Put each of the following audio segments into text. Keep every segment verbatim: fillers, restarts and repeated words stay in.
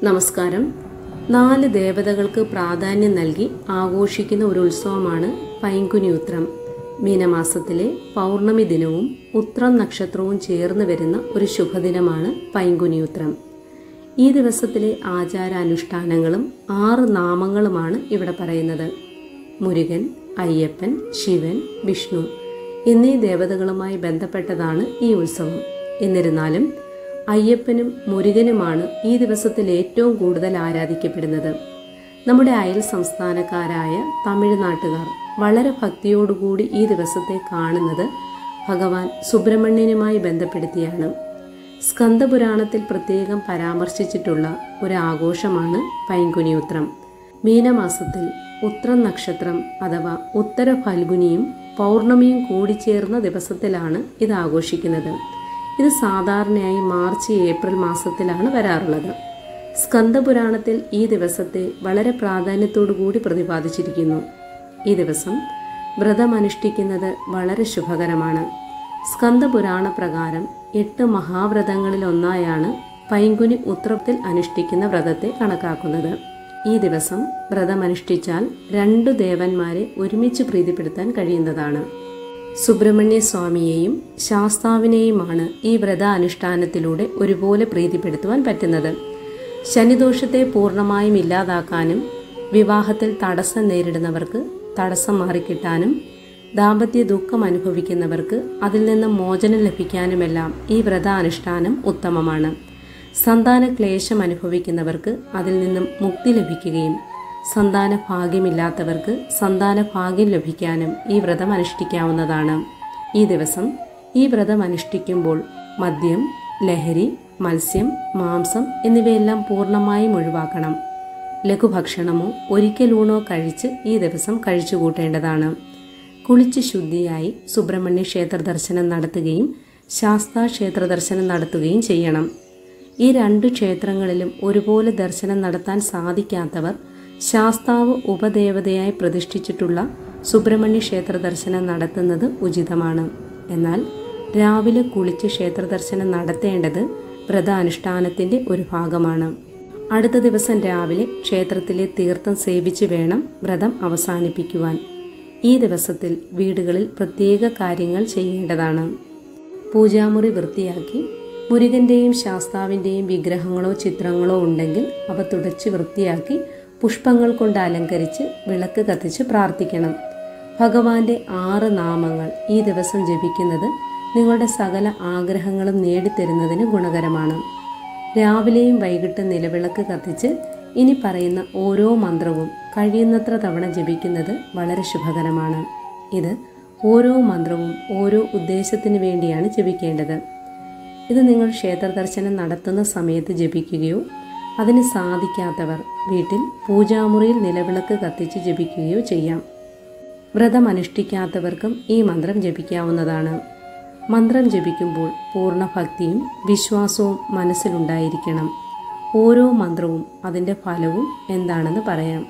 നമസ്കാരം. നാല് ദേവതകൾക്ക് പ്രാധാന്യം നൽകി ആഘോഷിക്കുന്ന ഒരു ഉത്സവമാണ് പൈങ്കുനി ഉത്രം. മീനമാസത്തിലെ പൗർണമി ദിനവും ഉത്രം നക്ഷത്രവും ചേർന്ന് വരുന്ന ഒരു ശുഭദിനമാണ് പൈങ്കുനി ഉത്രം. ഈ ദിവസത്തിലെ ആചാരാനുഷ്ഠാനങ്ങളും ആറ് നാമങ്ങളുമാണ് ഇവിടെ പറയുന്നത്. മുരുകൻ, അയ്യപ്പൻ, ശിവൻ, വിഷ്ണു എന്നീ ദേവതകളുമായി ബന്ധപ്പെട്ടതാണ് ഈ ഉത്സവം. എന്നിരുന്നാലും അയ്യപ്പനും മുരുകനുമാണ് ഈ ദിവസത്തിൽ ഏറ്റവും കൂടുതൽ ആരാധിക്കപ്പെടുന്നത്. നമ്മുടെ അയൽ സംസ്ഥാനക്കാരായ തമിഴ്നാട്ടുകാർ വളരെ ഭക്തിയോടുകൂടി ഈ ദിവസത്തെ കാണുന്നത് ഭഗവാൻ സുബ്രഹ്മണ്യനുമായി ബന്ധപ്പെടുത്തിയാണ്. സ്കന്ദപുരാണത്തിൽ പ്രത്യേകം പരാമർശിച്ചിട്ടുള്ള ഒരു ആഘോഷമാണ് പൈങ്കുനി ഉത്രം. മീനമാസത്തിൽ ഉത്രം നക്ഷത്രം അഥവാ ഉത്തര ഫൽഗുനിയും പൗർണമിയും കൂടിച്ചേർന്ന ദിവസത്തിലാണ് ഇത് ആഘോഷിക്കുന്നത്. ഇത് സാധാരണയായി മാർച്ച് ഏപ്രിൽ മാസത്തിലാണ് വരാറുള്ളത്. സ്കന്ദപുരാണത്തിൽ ഈ ദിവസത്തെ വളരെ പ്രാധാന്യത്തോടു കൂടി പ്രതിപാദിച്ചിരിക്കുന്നു. ഈ ദിവസം വ്രതമനുഷ്ഠിക്കുന്നത് വളരെ ശുഭകരമാണ്. സ്കന്ദപുരാണ പ്രകാരം എട്ട് മഹാവ്രതങ്ങളിൽ ഒന്നായാണ് പൈങ്കുനി ഉത്രത്തിൽ അനുഷ്ഠിക്കുന്ന വ്രതത്തെ കണക്കാക്കുന്നത്. ഈ ദിവസം വ്രതമനുഷ്ഠിച്ചാൽ രണ്ടു ദേവന്മാരെ ഒരുമിച്ച് പ്രീതിപ്പെടുത്താൻ കഴിയുന്നതാണ്. സുബ്രഹ്മണ്യ സ്വാമിയെയും ശാസ്താവിനെയുമാണ് ഈ വ്രത അനുഷ്ഠാനത്തിലൂടെ ഒരുപോലെ പ്രീതിപ്പെടുത്തുവാൻ പറ്റുന്നത്. ശനിദോഷത്തെ പൂർണ്ണമായും ഇല്ലാതാക്കാനും വിവാഹത്തിൽ തടസ്സം നേരിടുന്നവർക്ക് തടസ്സം മാറിക്കിട്ടാനും ദാമ്പത്യ ദുഃഖം അനുഭവിക്കുന്നവർക്ക് അതിൽ നിന്ന് മോചനം ലഭിക്കാനുമെല്ലാം ഈ വ്രത അനുഷ്ഠാനം ഉത്തമമാണ്. സന്താന ക്ലേശം അനുഭവിക്കുന്നവർക്ക് അതിൽ നിന്നും മുക്തി ലഭിക്കുകയും സന്താന ഭാഗ്യമില്ലാത്തവർക്ക് സന്താന ഭാഗ്യം ലഭിക്കാനും ഈ വ്രതം അനുഷ്ഠിക്കാവുന്നതാണ്. ഈ ദിവസം ഈ വ്രതം അനുഷ്ഠിക്കുമ്പോൾ മദ്യം, ലഹരി, മത്സ്യം, മാംസം എന്നിവയെല്ലാം പൂർണ്ണമായും ഒഴിവാക്കണം. ലഘുഭക്ഷണമോ ഒരിക്കലൂണോ കഴിച്ച് ഈ ദിവസം കഴിച്ചുകൂട്ടേണ്ടതാണ്. കുളിച്ച് ശുദ്ധിയായി സുബ്രഹ്മണ്യ ക്ഷേത്ര ദർശനം നടത്തുകയും ശാസ്താ ക്ഷേത്ര ദർശനം നടത്തുകയും ചെയ്യണം. ഈ രണ്ട് ക്ഷേത്രങ്ങളിലും ഒരുപോലെ ദർശനം നടത്താൻ സാധിക്കാത്തവർ ശാസ്താവ് ഉപദേവതയായി പ്രതിഷ്ഠിച്ചിട്ടുള്ള സുബ്രഹ്മണ്യ ക്ഷേത്ര ദർശനം നടത്തുന്നത് ഉചിതമാണ്. എന്നാൽ രാവിലെ കുളിച്ച് ക്ഷേത്ര ദർശനം നടത്തേണ്ടത് വ്രതാനുഷ്ഠാനത്തിന്റെ ഒരു ഭാഗമാണ്. അടുത്ത ദിവസം രാവിലെ ക്ഷേത്രത്തിലെ തീർത്ഥം സേവിച്ച് വേണം വ്രതം അവസാനിപ്പിക്കുവാൻ. ഈ ദിവസത്തിൽ വീടുകളിൽ പ്രത്യേക കാര്യങ്ങൾ ചെയ്യേണ്ടതാണ്. പൂജാമുറി വൃത്തിയാക്കി മുരുകന്റെയും ശാസ്താവിന്റെയും വിഗ്രഹങ്ങളോ ചിത്രങ്ങളോ ഉണ്ടെങ്കിൽ അവ തുടച്ച് വൃത്തിയാക്കി പുഷ്പങ്ങൾ കൊണ്ട് അലങ്കരിച്ച് വിളക്ക് കത്തിച്ച് പ്രാർത്ഥിക്കണം. ഭഗവാന്റെ ആറ് നാമങ്ങൾ ഈ ദിവസം ജപിക്കുന്നത് നിങ്ങളുടെ സകല ആഗ്രഹങ്ങളും നേടിത്തരുന്നതിന് ഗുണകരമാണ്. രാവിലെയും വൈകിട്ടും നിലവിളക്ക് കത്തിച്ച് ഇനി പറയുന്ന ഓരോ മന്ത്രവും കഴിയുന്നത്ര തവണ ജപിക്കുന്നത് വളരെ ശുഭകരമാണ്. ഇത് ഓരോ മന്ത്രവും ഓരോ ഉദ്ദേശത്തിന് വേണ്ടിയാണ് ജപിക്കേണ്ടത്. ഇത് നിങ്ങൾ ക്ഷേത്ര ദർശനം നടത്തുന്ന സമയത്ത് ജപിക്കുകയോ അതിന് സാധിക്കാത്തവർ വീട്ടിൽ പൂജാമുറിയിൽ നിലവിളക്ക് കത്തിച്ച് ജപിക്കുകയോ ചെയ്യാം. വ്രതം അനുഷ്ഠിക്കാത്തവർക്കും ഈ മന്ത്രം ജപിക്കാവുന്നതാണ്. മന്ത്രം ജപിക്കുമ്പോൾ പൂർണ്ണ ഭക്തിയും വിശ്വാസവും മനസ്സിലുണ്ടായിരിക്കണം. ഓരോ മന്ത്രവും അതിൻ്റെ ഫലവും എന്താണെന്ന് പറയാം.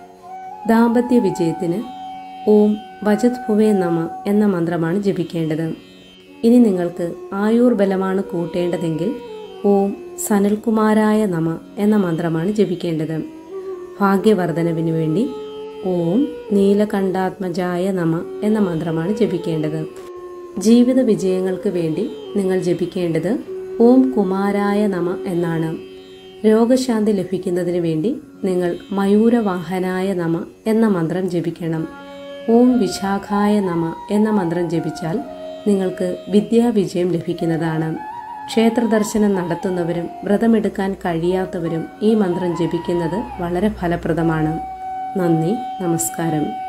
ദാമ്പത്യ വിജയത്തിന് ഓം വജത് ഭുവേ നമ എന്ന മന്ത്രമാണ് ജപിക്കേണ്ടത്. ഇനി നിങ്ങൾക്ക് ആയുർ ബലമാണ് കൂട്ടേണ്ടതെങ്കിൽ ഓം സനൽകുമാരായ നമ എന്ന മന്ത്രമാണ് ജപിക്കേണ്ടത്. ഭാഗ്യവർദ്ധനവിന് വേണ്ടി ഓം നീലകണ്ഠാത്മജായ നമ എന്ന മന്ത്രമാണ് ജപിക്കേണ്ടത്. ജീവിത വിജയങ്ങൾക്ക് വേണ്ടി നിങ്ങൾ ജപിക്കേണ്ടത് ഓം കുമാരായ നമ എന്നാണ്. രോഗശാന്തി ലഭിക്കുന്നതിന് വേണ്ടി നിങ്ങൾ മയൂരവാഹനായ നമ എന്ന മന്ത്രം ജപിക്കണം. ഓം വിശാഖായ നമ എന്ന മന്ത്രം ജപിച്ചാൽ നിങ്ങൾക്ക് വിദ്യാവിജയം ലഭിക്കുന്നതാണ്. ക്ഷേത്ര ദർശനം നടത്തുന്നവരും വ്രതമെടുക്കാൻ കഴിയാത്തവരും ഈ മന്ത്രം ജപിക്കുന്നത് വളരെ ഫലപ്രദമാണ്. നന്ദി, നമസ്കാരം.